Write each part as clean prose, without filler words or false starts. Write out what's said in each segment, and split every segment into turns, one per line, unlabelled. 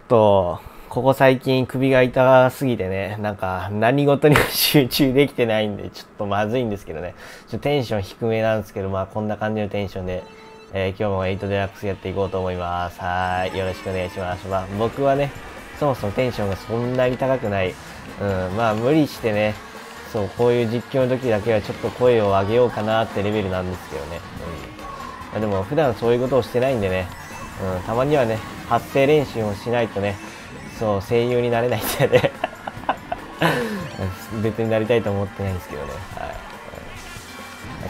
と、ここ最近首が痛すぎてね、なんか何事にも集中できてないんで、ちょっとまずいんですけどね。テンション低めなんですけど、まあこんな感じのテンションで、今日も8デラックスやっていこうと思います。はい。よろしくお願いします。まあ僕はね、そもそもテンションがそんなに高くない。まあ無理してね、そう、こういう実況の時だけはちょっと声を上げようかなってレベルなんですけどね。でも普段そういうことをしてないんでね、たまにはね、発声練習をしないとね、そう、声優になれないんでね。別になりたいと思ってないんですけどね。はい。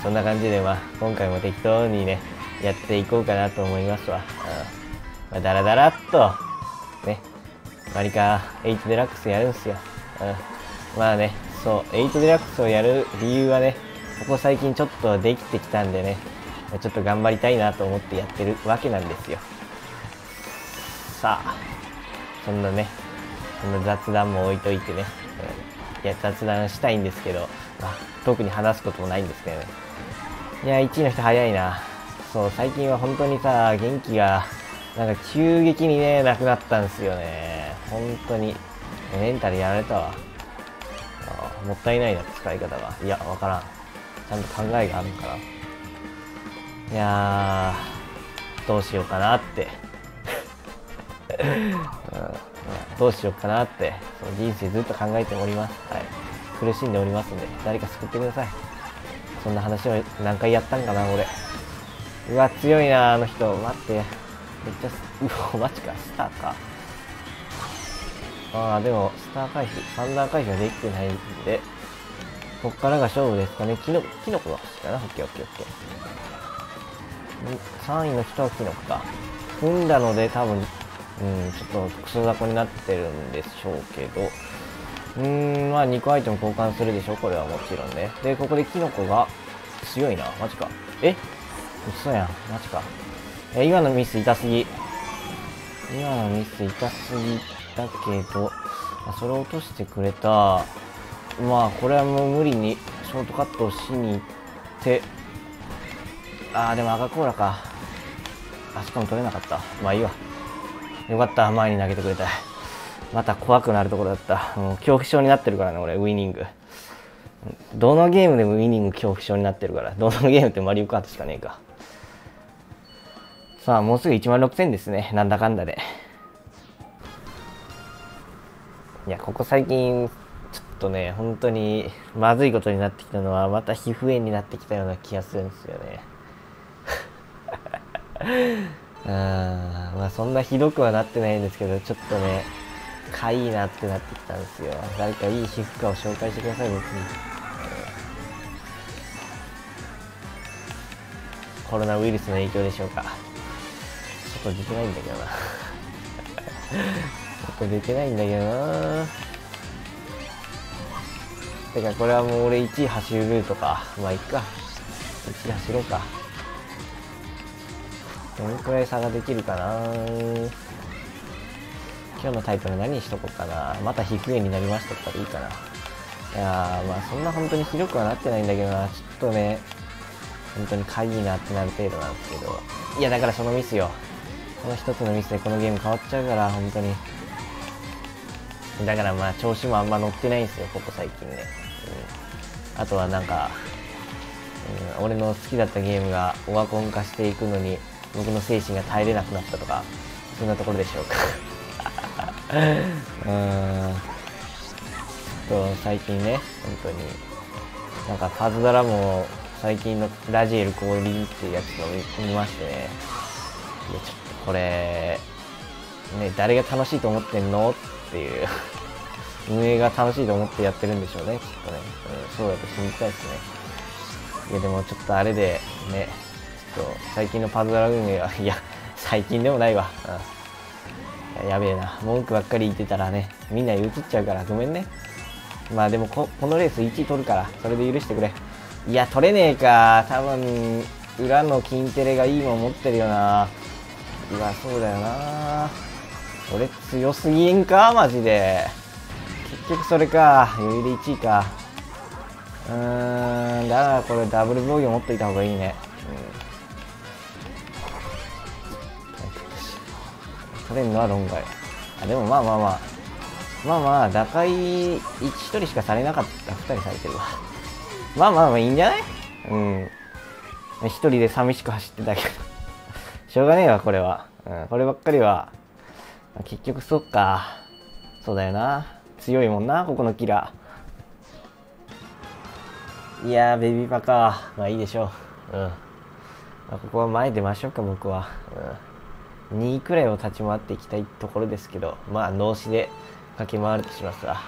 そんな感じで、まあ、今回も適当にね、やっていこうかなと思いますわ。まあ、だらだらっと、ね、マリカ8デラックスやるんすよ。まあね、そう、8デラックスをやる理由はね、ここ最近ちょっとできてきたんでね、ちょっと頑張りたいなと思ってやってるわけなんですよ。さあ、そんなね、そんな雑談も置いといてね、いや、雑談したいんですけど、まあ、特に話すこともないんですけどね。いや、1位の人早いな。そう、最近は本当にさ、元気が、なんか急激にね、なくなったんですよね。本当に。メンタルやられたわ。もったいないな、使い方が。いや、わからん。ちゃんと考えがあるんかな。いやー、どうしようかなって。どうしようかなって、そう人生ずっと考えております。はい。苦しんでおりますんで、誰か救ってください。そんな話を何回やったんかな、俺。うわ、強いな、あの人。待って。めっちゃ、うわ、マジか、スターか。ああ、でも、スター回避、サンダー回避はできてないんで、こっからが勝負ですかね。キノコが欲しいかな。オッケーオッケーオッケー。3位の人はキノコか。踏んだので多分、ちょっとクソ雑魚になってるんでしょうけど、まあ2個アイテム交換するでしょ、これはもちろんね。で、ここでキノコが強いな、マジか。嘘やん、マジか。今のミス痛すぎ。今のミス痛すぎだけど、それを落としてくれた。まあ、これはもう無理にショートカットをしに行って、でも赤コーラか。しかも取れなかった。まあいいわ。よかった、前に投げてくれた。また怖くなるところだった。もう恐怖症になってるからね、俺、ウイニング。どのゲームでもウイニング恐怖症になってるから。どのゲームってマリオカートしかねえか。さあ、もうすぐ16000ですね。なんだかんだで。いや、ここ最近、ちょっとね、本当にまずいことになってきたのは、また皮膚炎になってきたような気がするんですよね。まあそんなひどくはなってないんですけど、ちょっとね、かいいなってなってきたんですよ。誰かいい皮膚科を紹介してください、僕に。コロナウイルスの影響でしょうか。外出てないんだけどな。外出てないんだけどな。てかこれはもう俺1位走るルートか。まあいっか。1位走ろうか。どのくらい差ができるかな。今日のタイトル何にしとこうかな。また皮膚炎になりましたとかでいいかな。いやー、まあそんな本当にひどくはなってないんだけどな。ちょっとね、本当にかいいなってなる程度なんですけど。いやだからそのミスよ。この一つのミスでこのゲーム変わっちゃうから、本当に。だからまあ調子もあんま乗ってないんですよ、ここ最近ね。あとはなんか、俺の好きだったゲームがオワコン化していくのに僕の精神が耐えれなくなったとか、そんなところでしょうか。最近ね、本当になんかパズドラも最近のラジエル降臨っていうやつを見ましてね。いやちょっとこれね、誰が楽しいと思ってんのっていう運営が楽しいと思ってやってるんでしょうね、きっとね。そうだと信じたいですね。いやでもちょっとあれでね、ちょっと最近のパズドラ運営は、いや最近でもないわ。やべえな、文句ばっかり言ってたらね、みんなに移っちゃうからごめんね。まあでもこのレース1位取るから、それで許してくれ。いや取れねえか。多分裏の金テレがいいもん持ってるよな。うわ、そうだよな。俺強すぎんかマジで。結局それか。余裕で1位か。だからこれダブル防御持っといた方がいいね。取れんのは論外。 あ、でもまあまあまあ。まあまあ、打開1人しかされなかった。2人されてるわ。まあまあまあいいんじゃない？うん。1人で寂しく走ってたけど。しょうがねえわ、これは。うん、こればっかりは。結局、そっか。そうだよな。強いもんな、ここのキラー。いやー、ベビーパか。まあいいでしょう。うん。まあ、ここは前出ましょうか、僕は。うん。2位くらいを立ち回っていきたいところですけど、まあ、脳死で駆け回るとしますわ。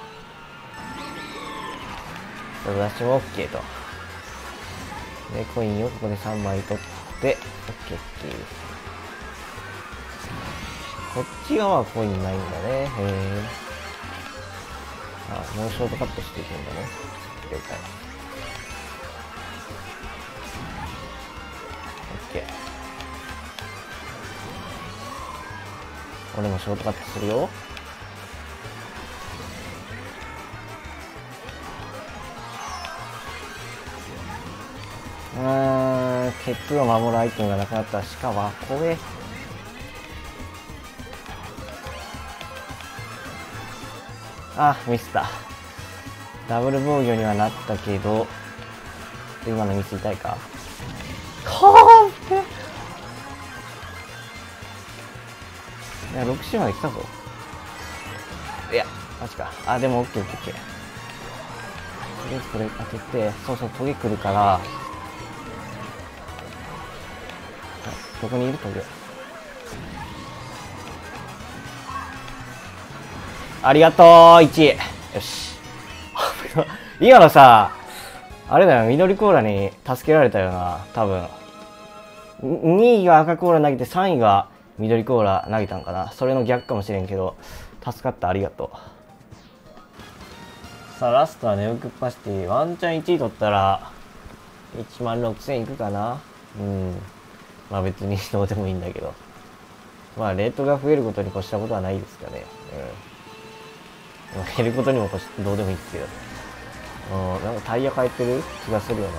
うん。私も OK と。で、コインをここで3枚取って、OK、OK。こっち側はコインないんだね。へえ。あ、もうショートカットしていくんだね。了解。OK。俺もショートカットするよ。ケツを守るアイテムがなくなったら鹿は怖え。あ、ミスった。ダブル防御にはなったけど、今のミス痛いか。はぁいや、6周まで来たぞ。いや、マジか。あ、でも OKOK。とりあえずこれ当てて、そうそう、トゲ来るから、どこにいるトゲ。ありがとう、1位。よし。今のさ、あれだよ、緑コーラに助けられたよな、多分。2位が赤コーラ投げて3位が緑コーラ投げたんかな。それの逆かもしれんけど、助かった、ありがとう。さあ、ラストはネオクッパシティ。ワンチャン1位取ったら、16000いくかな。うん。まあ別にどうでもいいんだけど。まあ、レートが増えることに越したことはないですかね。うん。減ることにもどうでもいいですけど。うん、なんかタイヤ変えてる気がするよな。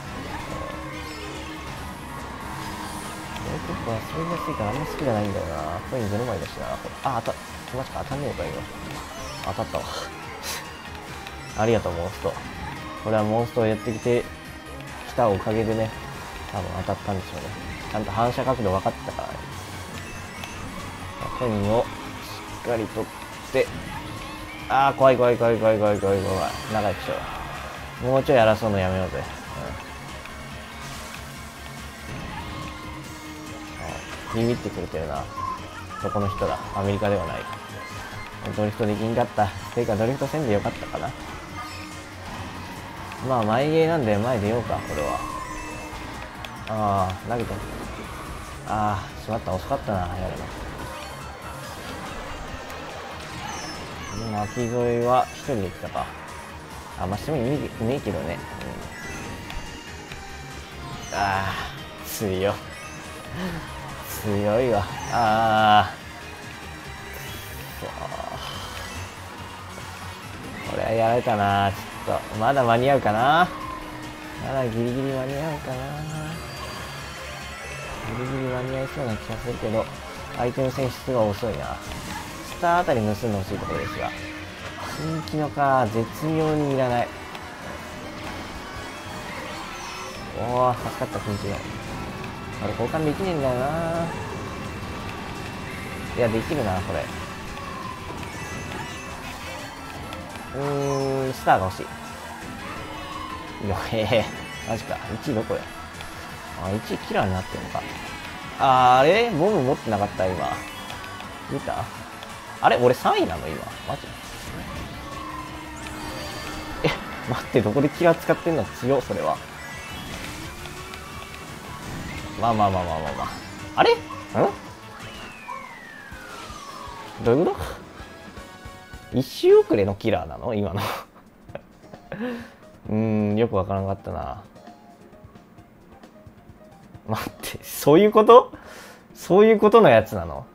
結構遊びやすいからあんま好きじゃないんだよな。コイン0枚だしな。あ、マジか当たんねえか今。当たったわ。ありがとう、モンスト。これはモンストをやってきたおかげでね、多分当たったんでしょうね。ちゃんと反射角度分かってたからね。コインをしっかり取って、あー、怖い。長いでしょ。もうちょい争うのやめようぜ。ビビってくれてるな。そこの人だ。アメリカではない。ドリフトできんかった。ていうかドリフトせんでよかったかな。まあ前ゲーなんで前出ようか、これは。ああ、投げた。ああ、しまった。遅かったな、やるの。巻き添えは一人で来たか。あ、まあしてもいねえけどね。うん、ああ、強いわ。ああ。これはやられたな。ちょっと、まだ間に合うかな。まだギリギリ間に合うかな。ギリギリ間に合いそうな気がするけど、相手の選出が遅いな。スターあたり盗んでほしいところですが。新規のか、絶妙にいらない。おお、助かった、新規の。あれ、交換できねえんだよな。いや、できるな、これ。スターが欲しい。よへへ。マジか。1位どこや。あ、1位キラーになってんのか。あれボム持ってなかった今。見たあれ俺3位なの今。マジ待って、どこでキラー使ってんの強、それは。まあ。あれどういうこと一周遅れのキラーなの今の。よくわからんかったな。待って、そういうことのやつなの。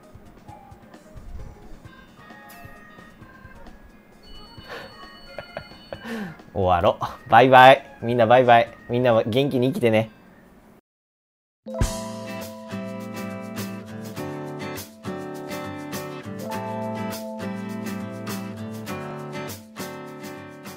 終わろう。バイバイ。みんなバイバイ。みんな元気に生きてね。